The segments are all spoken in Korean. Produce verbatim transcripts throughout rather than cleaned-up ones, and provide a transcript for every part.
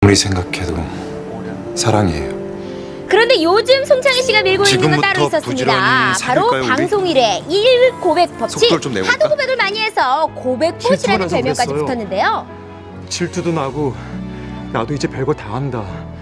아무리 생각해도 사랑이에요. 그런데 요즘 송창희 씨가 밀고 있는 건 따로 지금부터 있었습니다. 부지런히 바로 사귈까요, 우리? 방송 일의 일 고백 법칙. 속도를 좀 내볼까? 하도 고백을 많이 해서 고백봇이라는 질투가 별명까지 나서 붙었는데요. 질투도 나고 나도 이제 별거 다 한다.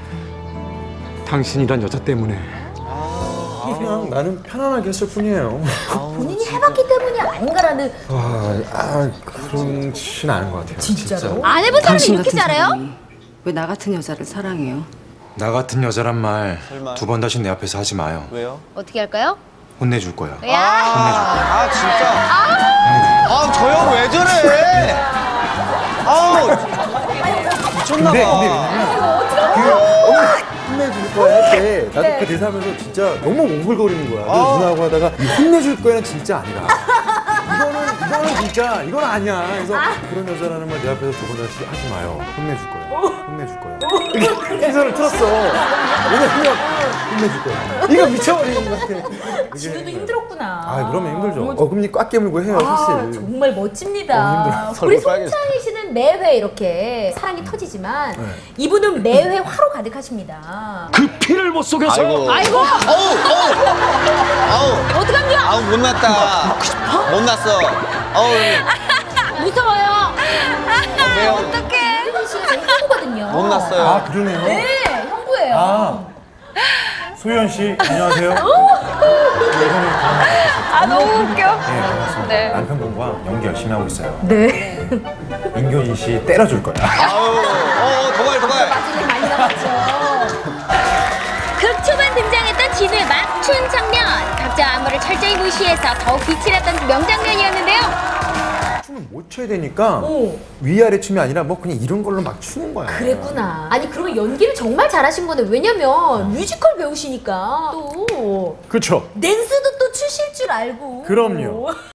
당신이란 여자 때문에. 그냥 나는 편안하게 했을 뿐이에요. 본인이 해봤기 때문이 아닌가라는. 아, 아 그렇진 않은 것 같아요. 진짜로? 안 해본 사람이 당신 이렇게 같은 잘해요? 사람이 왜 나 같은 여자를 사랑해요? 나 같은 여자란 말 두 번 다시 내 앞에서 하지 마요. 왜요? 어떻게 할까요? 혼내줄 거야. 야. 아 진짜. 아 저 형 왜 저래? 아우 미쳤나 근데, 봐. 근데 왜냐면 그 혼내줄 거야 할 때 나도 네. 그 대사 하면서 진짜 너무 오글거리는 거야. 아. 그래서 누나하고 하다가 이 혼내줄 거야는 진짜 아니라. 이거는 이거는 진짜 이건 아니야. 그래서 그런 여자라는 말 내 앞에서 두 번 다시 하지 마요. 혼내줄 거야. 혼내줄 거야. 이렇게 시선을 틀었어. 왜냐면 혼내줄 거야. 이거 미쳐버리는 것 같아. 지금도 힘들었구나. 아 그러면 힘들죠. 어금니 꽉 깨물고 해요 사실. 아, 정말 멋집니다. 어, 힘들어. 우리 얼굴 빨개졌어. 송창희 씨는 매회 이렇게 사랑이 터지지만 네. 이분은 매회 화로 가득하십니다. 그 피를 못 속여서. 아이고. 아이고! 어우 어우. 아우. 어떡합니까? 아우 못 났다. 못 났어. 어우. 무서워요. 왜요? 어떡해. 혜진 씨가 제 형부거든요. 못 났어요. 아 그러네요. 네, 형부예요. 아 소연 씨 안녕하세요. 아 너무 웃겨. 네 반갑습니다. 네. 남편분과 연기 열심히 하고 있어요. 네. 임교진 씨 때려줄 거야. 아우. 어 도발 도발. 빠지는 많이 나왔죠. 극초반 등장했던 진우의 맞춤 장면. 각자 안무를 철저히 무시해서 더욱 빛이 났던 명장면이었는데요. 춤을 못 춰야 되니까 오. 위아래 춤이 아니라 뭐 그냥 이런 걸로 막 추는 거야. 그랬구나. 아니 그러면 연기를 정말 잘하신 거네. 왜냐면 뮤지컬 배우시니까 또 그렇죠. 댄스도 또 추실 줄 알고. 그럼요.